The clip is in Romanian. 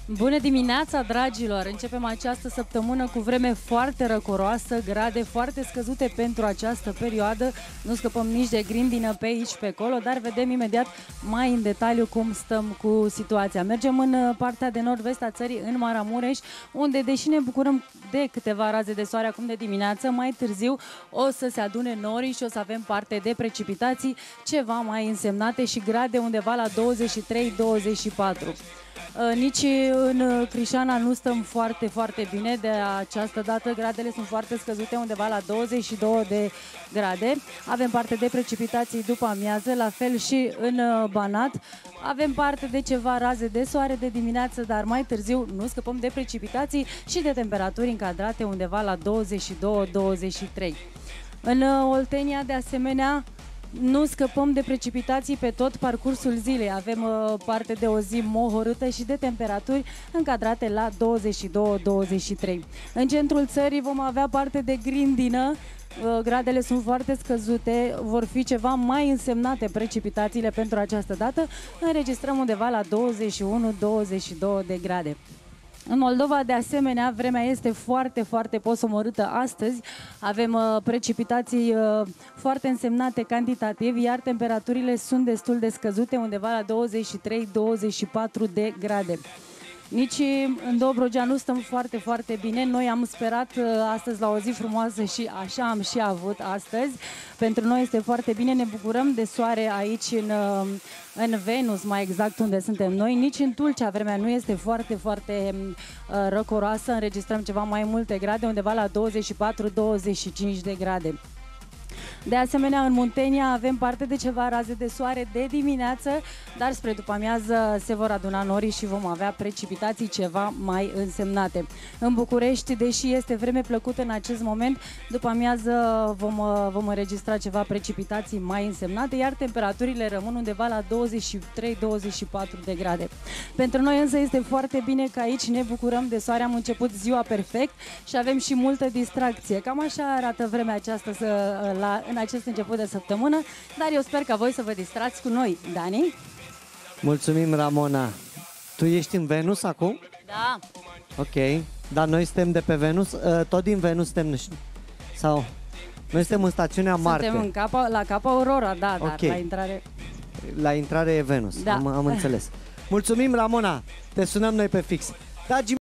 Bună dimineața, dragilor! Începem această săptămână cu vreme foarte răcoroasă, grade foarte scăzute pentru această perioadă. Nu scăpăm nici de grindină pe aici, pe acolo, dar vedem imediat mai în detaliu cum stăm cu situația. Mergem în partea de nord-vest a țării, în Maramureș, unde, deși ne bucurăm de câteva raze de soare acum de dimineață, mai târziu o să se adune norii și o să avem parte de precipitații ceva mai însemnate și grade undeva la 23-24. Nici în Crișana nu stăm foarte bine de această dată. Gradele sunt foarte scăzute, undeva la 22 de grade. Avem parte de precipitații după amiază, la fel și în Banat. Avem parte de ceva raze de soare de dimineață, dar mai târziu nu scăpăm de precipitații și de temperaturi încadrate undeva la 22-23. În Oltenia, de asemenea, nu scăpăm de precipitații pe tot parcursul zilei. Avem parte de o zi mohorâtă și de temperaturi încadrate la 22-23. În centrul țării vom avea parte de grindină. Gradele sunt foarte scăzute, vor fi ceva mai însemnate precipitațiile pentru această dată. Înregistrăm undeva la 21-22 de grade. În Moldova, de asemenea, vremea este foarte posomorâtă astăzi. Avem precipitații foarte însemnate cantitativ, iar temperaturile sunt destul de scăzute, undeva la 23-24 de grade. Nici în Dobrogea nu stăm foarte bine. Noi am sperat astăzi la o zi frumoasă și așa am și avut astăzi. Pentru noi este foarte bine, ne bucurăm de soare aici în Venus, mai exact unde suntem noi. Nici în Tulcea vremea nu este foarte răcoroasă, înregistrăm ceva mai multe grade, undeva la 24-25 de grade. De asemenea, în Muntenia avem parte de ceva raze de soare de dimineață, dar spre după amiază se vor aduna norii și vom avea precipitații ceva mai însemnate. În București, deși este vreme plăcută în acest moment, după amiază vom înregistra ceva precipitații mai însemnate, iar temperaturile rămân undeva la 23-24 de grade. Pentru noi însă este foarte bine că aici ne bucurăm de soare, am început ziua perfect și avem și multă distracție. Cam așa arată vremea aceasta în acest început de săptămână, dar eu sper ca voi să vă distrați cu noi. Dani? Mulțumim, Ramona. Tu ești în Venus acum? Da. Ok. Dar noi suntem de pe Venus? Tot din Venus suntem? Sau? Noi suntem în stațiunea Marte. Suntem la Capa Aurora, da, okay. Dar la intrare... La intrare e Venus, da. am înțeles. Mulțumim, Ramona. Te sunăm noi pe fix.